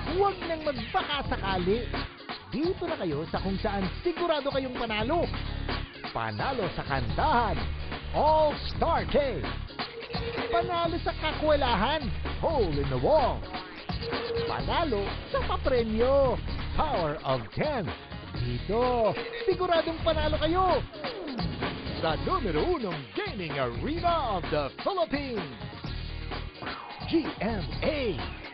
Huwag nang magbaka-sakali. Dito na kayo sa kung saan sigurado kayong panalo. Panalo sa kantahan, All-Star K. Panalo sa kakwelahan, Hole in the Wall. Panalo sa papremyo, Power of 10. Dito, siguradong panalo kayo. Sa numero 1 gaming arena of the Philippines, GMA.